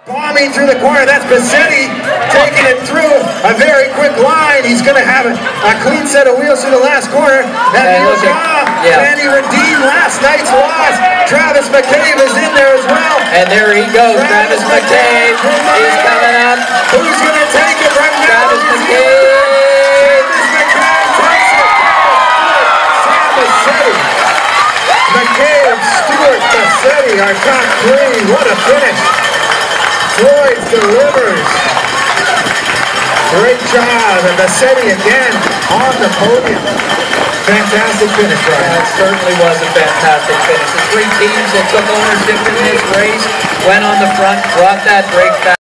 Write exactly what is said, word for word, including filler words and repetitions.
Bombing through the corner, that's Bassetti taking it through a very quick line. He's going to have a, a clean set of wheels through the last corner. That wheels off, yeah. And he redeemed last night's loss. Travis McCabe is in there as well. And there he goes, Travis, Travis McCabe. He's coming up. Who's going to take it right now? Travis McCabe. Travis McCabe takes it. Sam Bassetti. McCabe, Stewart, Bassetti, our top three. What a finish. Floyd delivers. Great job, and Bassetti again on the podium. Fantastic finish, Brian. That certainly was a fantastic finish. The three teams that took ownership in this race went on the front, brought that break back.